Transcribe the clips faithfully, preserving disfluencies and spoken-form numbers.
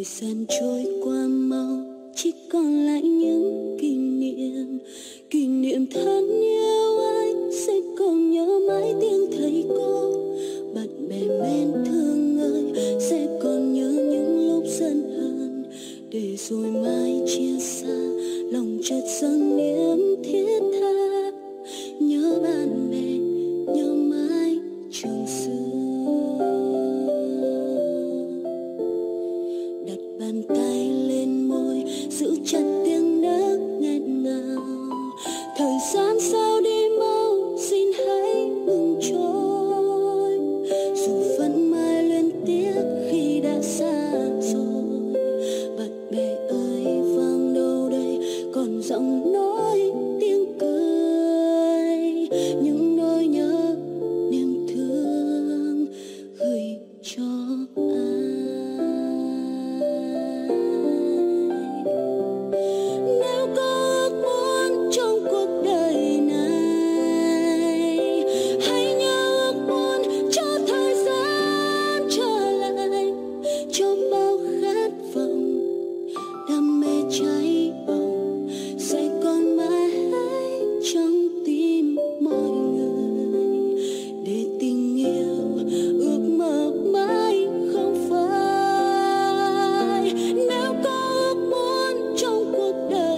thời gian trôi qua mau, chỉ còn lại những kỷ niệm, kỷ niệm thân yêu anh sẽ còn nhớ mãi tiếng thầy cô, bạn bè mến thương ơi sẽ còn nhớ những lúc giận hờn, để rồi mai chia xa lòng chợt dâng niềm thiết tha, nhớ bạn bè nhớ mãi trường xưa. Đặt bàn tay lên môi giữ chặt tiếng nước nghẹn ngào, thời gian sao đi mau xin hãy ngừng trôi, dù vẫn mãi luyến tiếc khi đã xa rồi. Bạn bè ơi vang đâu đây còn giọng nói tiếng cười, những nỗi nhớ niềm thương gửi cho ai. Nếu có ước muốn trong cuộc đời này, hãy nhớ ước muốn cho thời gian trở lại, cho bao khát vọng đam mê cháy bỏng sẽ còn mãi trong tim mọi người, để tình yêu ước mơ mãi không phai. Nếu có ước muốn trong cuộc đời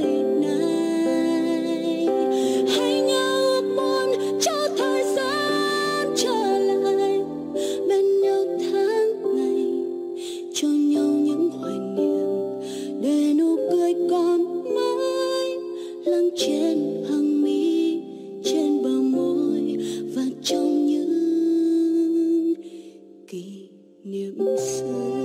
này, hãy nhớ ước muốn cho thời gian trở lại, bên nhau tháng ngày, cho nhau những hoài niệm, để nụ cười còn mãi lắng trên hàng mi, trên bờ môi và trong những kỷ niệm xưa.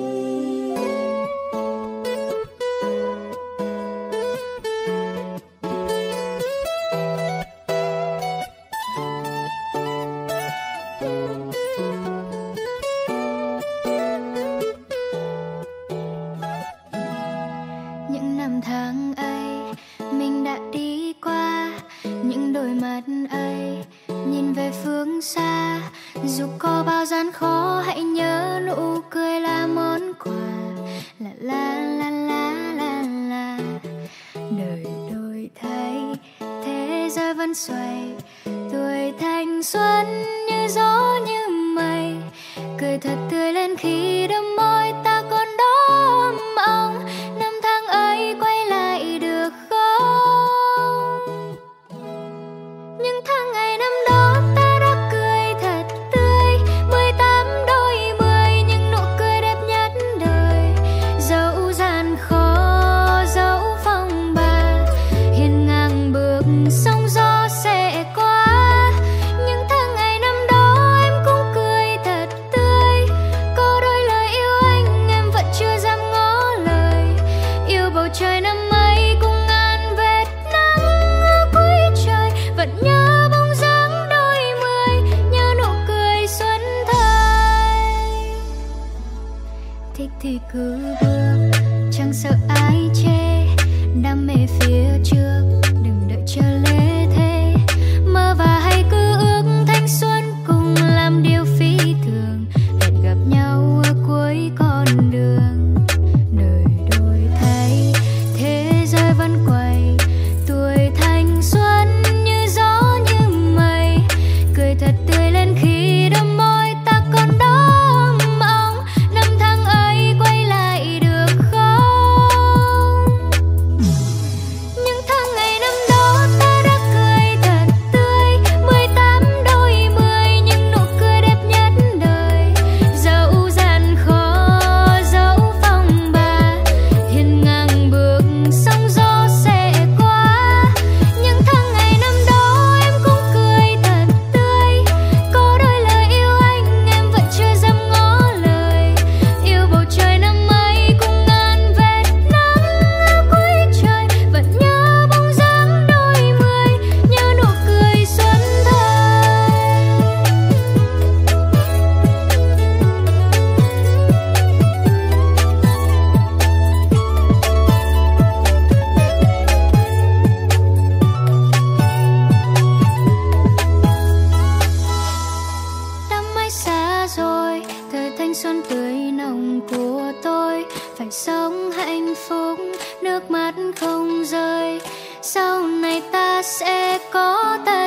Những năm tháng ấy mình đã đi qua, những đôi mắt ấy nhìn về phương xa, dù có bao gian khó hãy nhớ nụ cười là món quà. La la la la la la. Đời đổi thay thế giới vẫn xoay, tuổi thanh xuân như gió như mây, cười thật tươi lên khi đôi môi ta còn đó ấm ong. Năm tháng ấy quay lại được không? Những tháng ngày năm đó ta đã cười thật tươi, mười tám đôi mươi những nụ cười đẹp nhất đời. Dẫu gian khó dẫu phong ba, hiên ngang bước sóng gió sẽ qua. Những tháng ngày năm đó em cũng cười thật tươi, có đôi lời yêu anh em vẫn chưa dám ngỏ lời. Yêu bầu trời năm ấy cùng ngàn vệt nắng ở cuối trời, vẫn nhớ bóng dáng đôi mươi, nhớ nụ cười xuân thời. Thích thì cứ bước, chẳng sợ ai chê, đam mê phía trước đừng đợi chờ lê thế. có ta.